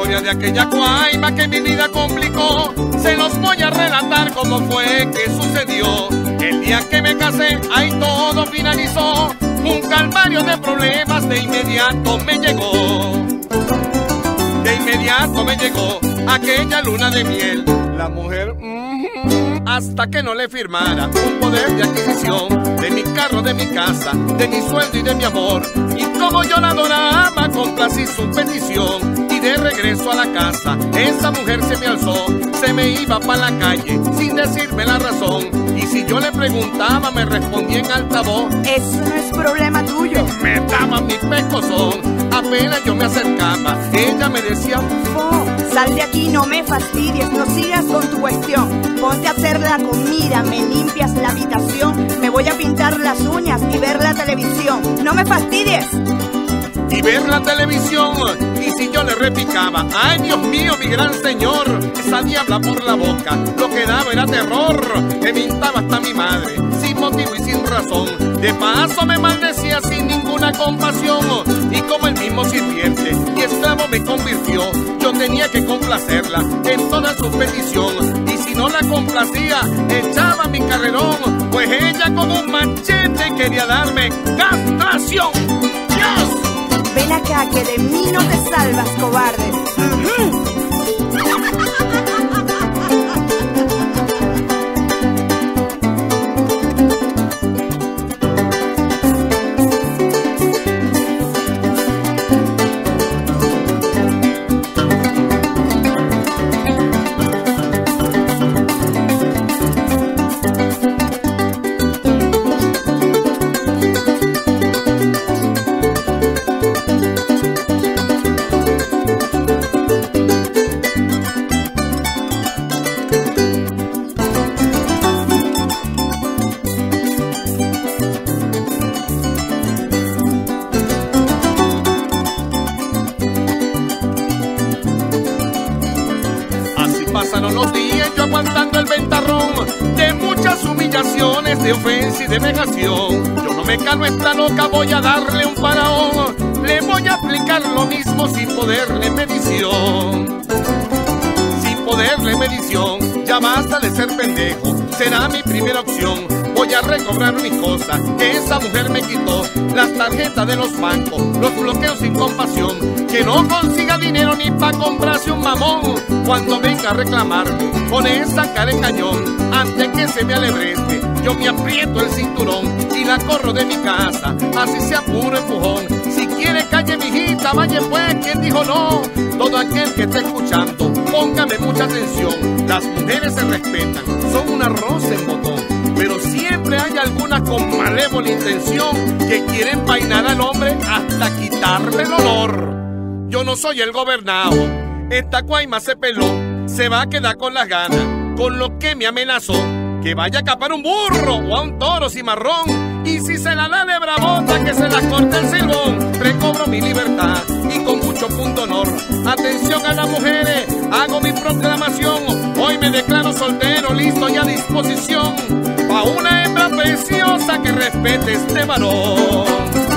historia de aquella cuaima que mi vida complicó, se los voy a relatar cómo fue que sucedió. El día que me casé, ahí todo finalizó. Un calvario de problemas de inmediato me llegó. De inmediato me llegó aquella luna de miel. La mujer, hasta que no le firmara un poder de adquisición de mi carro, de mi casa, de mi sueldo y de mi amor. Y como yo la adoraba, complací su petición. Y de regreso a la casa, esa mujer se me alzó, se me iba para la calle sin decirme la razón. Y si yo le preguntaba, me respondía en altavoz: eso no es problema tuyo. Me daba mi pescozón. Apenas yo me acercaba, ella me decía: oh, sal de aquí, no me fastidies, no sigas con tu cuestión. Ponte a hacer la comida, me limpias la habitación. Me voy a pintar las uñas y ver la televisión. No me fastidies. Y ver la televisión. Y si yo le replicaba: ay, Dios mío, mi gran señor, esa diabla por la boca, lo que daba era terror. Me pintaba hasta mi madre, sin motivo y sin razón. De paso me maldecía sin ninguna compasión. Y como el mismo sirviente y esclavo me convirtió, yo tenía que complacerla en toda su petición. Y si no la complacía, echaba mi carrerón, pues ella con un machete quería darme castración. ¡Dios! Ven acá, que de mí no te salvas, cobarde. Pasaron los días yo aguantando el ventarrón de muchas humillaciones, de ofensa y de vejación. Yo no me calmo, esta loca voy a darle un faraón. Le voy a aplicar lo mismo sin poderle medición. Sin poderle medición, ya basta de ser pendejo, será mi primera opción. Voy a recobrar mis cosas que esa mujer me quitó, las tarjetas de los bancos, los bloqueos sin compasión. Que no consiga dinero ni pa' comprarse un mamón. Cuando venga a reclamarme con esa cara de cañón, antes que se me alebreste, yo me aprieto el cinturón y la corro de mi casa, así sea puro empujón. Si quiere calle, mijita, vaya pues, ¿quién dijo no? Todo aquel que esté escuchando, póngame mucha atención. Las mujeres se respetan, son una rosa en botón, pero siempre hay alguna con malévola intención que quieren peinar al hombre hasta quitarle el olor. Yo no soy el gobernado, esta cuaima se peló, se va a quedar con las ganas, con lo que me amenazó, que vaya a capar un burro o a un toro cimarrón. Y si se la da de bravota, que se la corte el silbón. Recobro mi libertad y con mucho punto honor. Atención a las mujeres, hago mi proclamación. Hoy me declaro soltero, listo y a disposición pa' una hembra preciosa que respete este varón.